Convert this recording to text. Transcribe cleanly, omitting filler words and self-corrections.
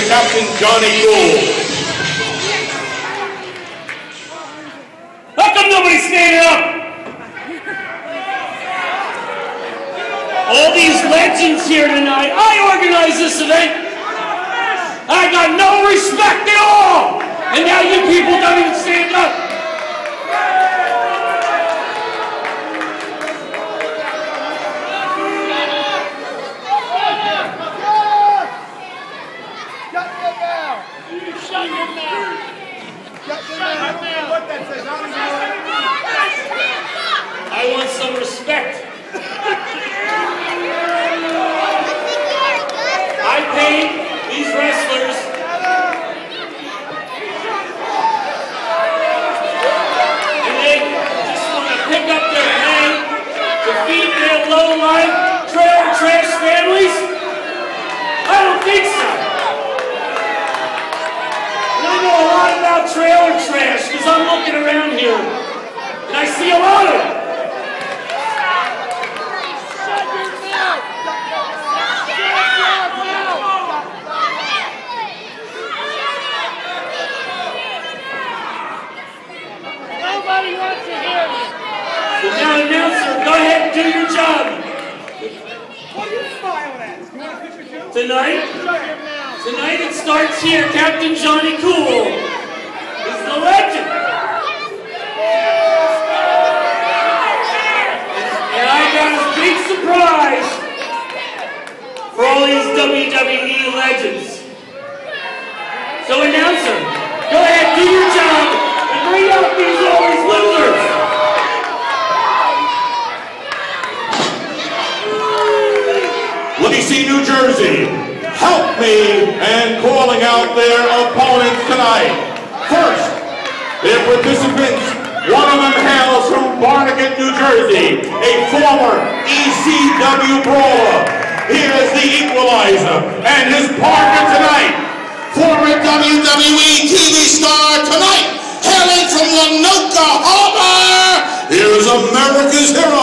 Captain Johnny Cool. How come nobody's standing up? All these legends here tonight. I organized this event. I got no respect at all. And now you people don't even stand up. I want some respect. I paid these wrestlers and they just want to pick up their pay to feed their low-life trailer trash families? I don't think so. And I know a lot about trailer trash because I'm looking around here and I see a lot of it. So now, announcer, go ahead and do your job. What are you smiling at? You want to picture too? Tonight it starts here. Captain Johnny Cool is the legend. And I got a big surprise for all these WWE legends. So announcer, go ahead, do your job, and bring out these losers. Lacey, New Jersey, help me in calling out their opponents tonight. First, their participants, one of them hails from Barnegat, New Jersey, a former ECW brawler. He is the Equalizer, and his partner tonight, former WWE TV star tonight, hailing from Lanoka Harbor, here is America's hero,